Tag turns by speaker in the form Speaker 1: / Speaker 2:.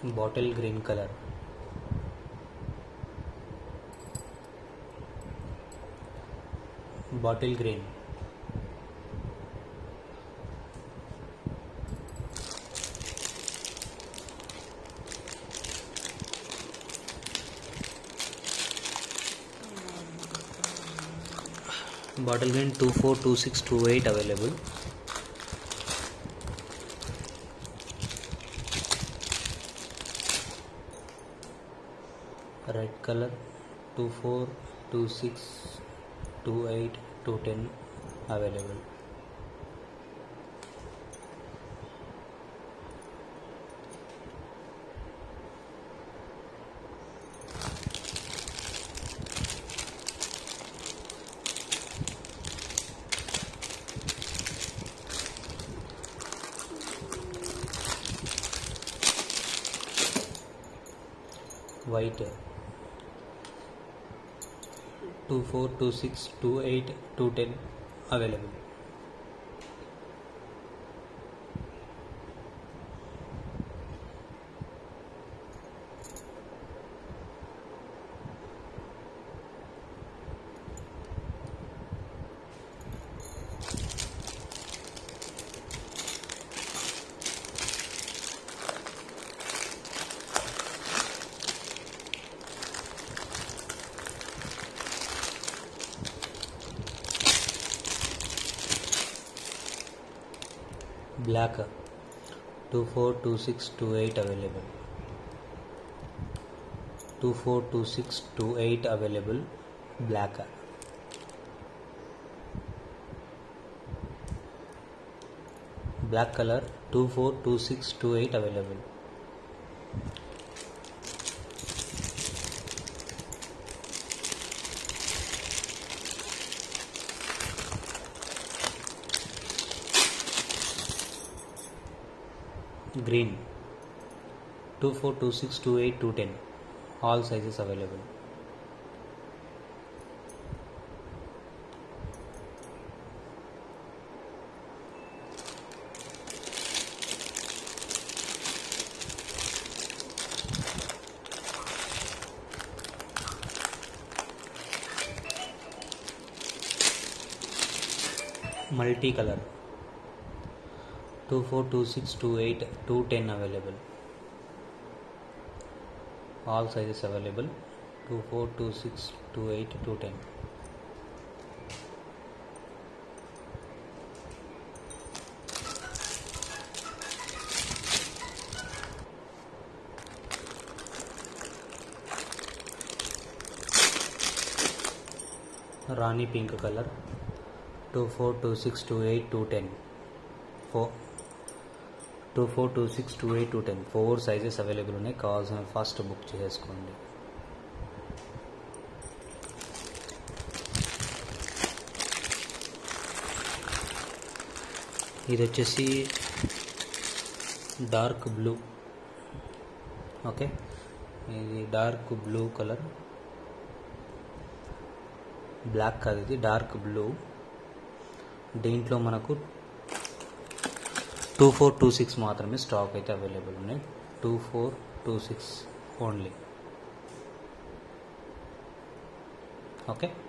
Speaker 1: bottle green color, bottle green, bottle green 242628 available. Red color 242628 available. White 242628 available. Black 242628 available. 242628 available. Black. Black color 242628 available. Green 242628 all sizes available. Multicolor 242628 210 available. All sizes available. 242628 210. Rani pink color 242628 210. 242628 4 sizes available ఉన్నాయి. కావాల్సిన fast book చేసుకోండి. ఇది వచ్చేసి dark blue. Okay, ఇది dark blue colour. Black కాదు, ఇది dark blue. దీంట్లో మనకు 2426 మాత్రమే స్టాక్ అయితే అవైలబుల్ ఉన్నాయి. 2426 ఓన్లీ. ఓకే.